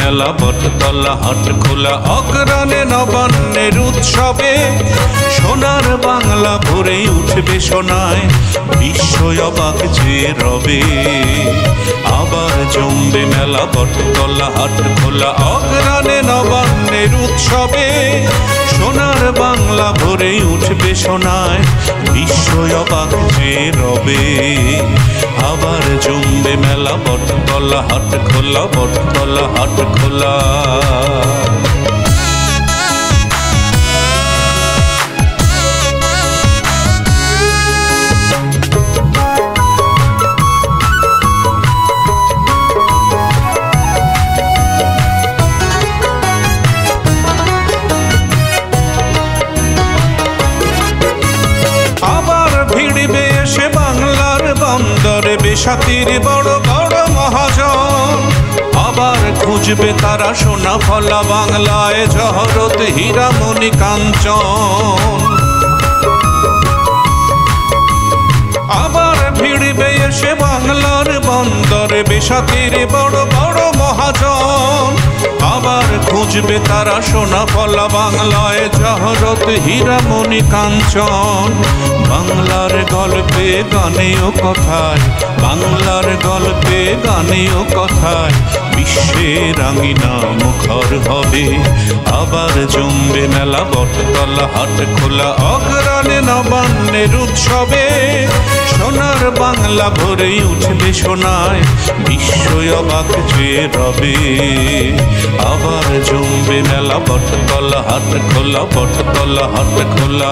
মেলা বটতলা হাট খোলা অগ্রাণে নবান্নের উৎসবে সোনার বাংলা ভরে উঠবে সোনায় বিশ্ব অবাক যে রবে আবার জমবে মেলা বটতলা হাট খোলা অগ্রাণে নবান্নের উৎসবে সোনার বাংলা ভরে উঠবে সোনায় বিশ্ব অবাক যে রবে আবার জমবে মেলা বটতলা হাট খোলা বটতলা হাট খোলা বন্দরে বেসাতির বড় বড় মহাজন আবার খুঁজবে তারা সোনা ফলা বাংলায় জহরত হীরামণি কাঞ্চন আবার ভিড়বে এসে বাংলার বন্দরে বেসাতির বড় বড় মহাজন আবার খুঁজবে তারা সোনা ফলা বাংলায় জহরত হীরামণি কাঞ্চন বাংলার গল্পে গানে ও কথায় বাংলার গল্পে গানে ও কথায় বিশ্বের আঙিনা মুখর হবে আবার জমবে মেলা বটতলা হাট খোলা অগ্রাণে নবান্নের উৎসবে সোনার বাংলা ভরে উঠবে সোনায় বিশ্ব অবাক যে রবে আবার জমবে মেলা বটতলা হাট খোলা বটতলা হাট খোলা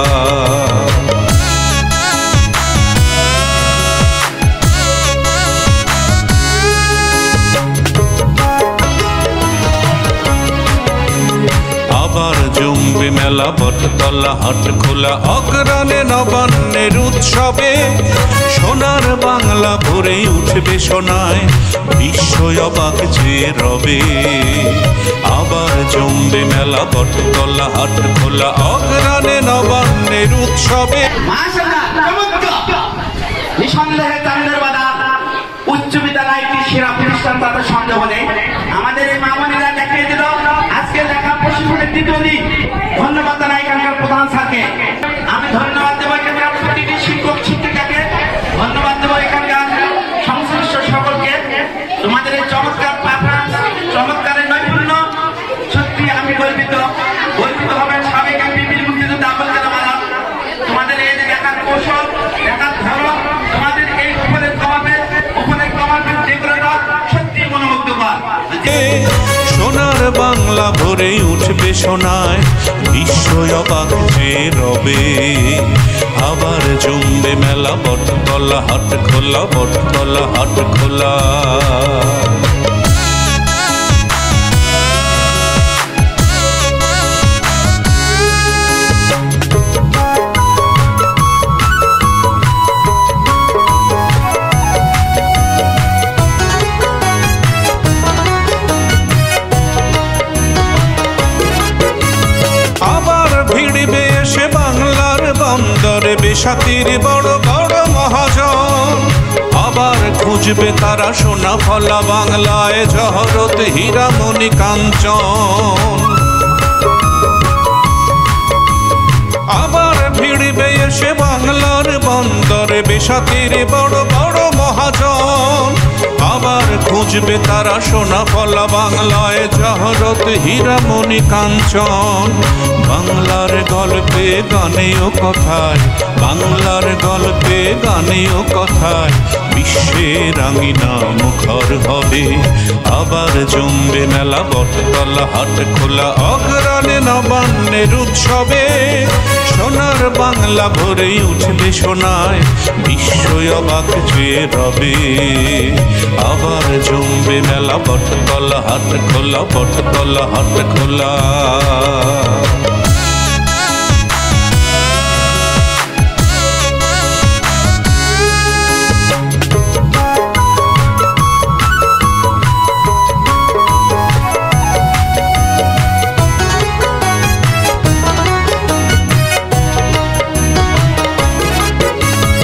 আবার জমবে মেলা বটতলা হাট খোলা অগ্রাণে নবান্নের উৎসবে সোনার বাংলা ভরে উঠবে সোনায় বিশ্ব অবাক যে রবে আবার জমবে মেলা বটতলা হাট খোলা অগ্রাণে নবান্নের উৎসবে নিঃসন্দেহে চান্দের বাজার উচ্চ বিদ্যালয়টি সেরা প্রতিষ্ঠান তাদের সন্দেহ নেই আমাদের এই মামনিরা দেখিয়ে দিল আজকে লেখা প্রশিক্ষণের দ্বিতীয় দিন ধন্যবাদ জানাই এখানকার প্রধান স্যারকে আমি ধন্যবাদ দেবো এখানকার প্রতিটি শিক্ষক শিক্ষিকাকে ধন্যবাদ দেবো এখানকার সংশ্লিষ্ট সকলকে তোমাদের এই চমৎকার পারফরমেন্স চমৎকারের নৈপুণ্য সত্যি আমি গর্বিত হবেন সাবেক বিপির মুক্তিযোদ্ধা আবুল কালাম আজাদ তোমাদের এই যে লেখার কৌশল লেখার ধরন তোমাদের এই উপরে কমাবে যেগুলো সত্যি মনোমুগ্ধকর সোনার বাংলা ভরে উঠবে সোনায় বিশ্ব অবাক যে রবে আবার জমবে মেলা বটতলা হাট খোলা বটতলা হাট খোলা বন্দরে বেসাতির বড় বড় মহাজন আবার খুঁজবে তারা সোনা ফলা বাংলায় জহরত হীরামণি কাঞ্চন আবার ভিড়বে এসে বাংলার বন্দরে বেসাতির বড় বড় মহাজন আবার খুঁজবে তারা সোনা ফলা বাংলায় জহরত হীরামণি কাঞ্চন বাংলার গল্পে গানে ও কথায় বাংলার গল্পে গানে ও কথায় বিশ্বের আঙিনা মুখর হবে আবার জমবে মেলা বটতলা হাট খোলা অগ্রাণে নবান্নের উৎসবে সোনার বাংলা ভরে উঠবে সোনায় বিশ্ব অবাক যে রবে আবার জমবে মেলা বটতলা হাট খোলা বটতলা হাট খোলা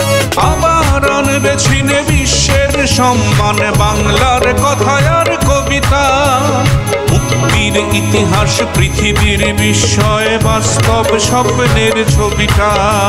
ছিনে বিশ্বের সম্মান বাংলার কথায় আর কবি কবিতা, মুক্তির ইতিহাস পৃথিবীর বিস্ময়, বাস্তব স্বপ্নের ছবিটা।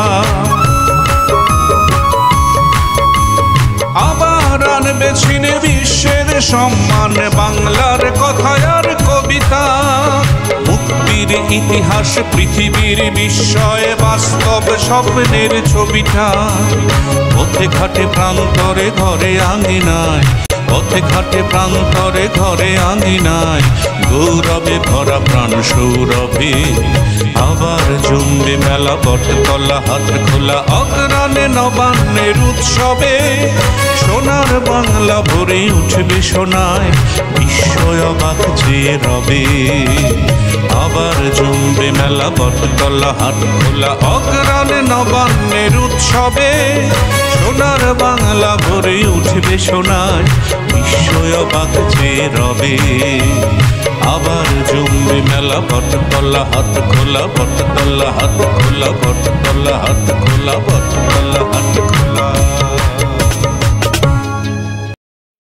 আবার আনবে ছিনে বিশ্বের সম্মান বাংলার কথা আর কবিতা, মুক্তির ইতিহাস পৃথিবীর বিস্ময়, বাস্তব স্বপ্নের ছবিটা। পথে ঘাটে প্রান্তরে ঘরে আঙিনায়, পথে ঘাটে প্রান্তরে ঘরে আঙিনায়, গৌরবে ভরা প্রাণ সৌরভে আবার জমবে মেলা বটতলা হাত খোলা অগ্রাণে নবান্নের উৎসবে। সোনার বাংলা ভরে উঠবে সোনায়, বিস্ময় অবাক যে রবে। আবার জমবে মেলা বটতলা হাত খোলা অগ্রাণে নবান্নের উৎসবে। সোনার বাংলা ভরে উঠবে সোনায়, বিস্ময় অবাক যে রবে। আবার জমবে মেলা বটতলা হাত খোলা, বটতলা হাত খোলা, বটতলা হাত খোলা, বটতলা হাত খোলা।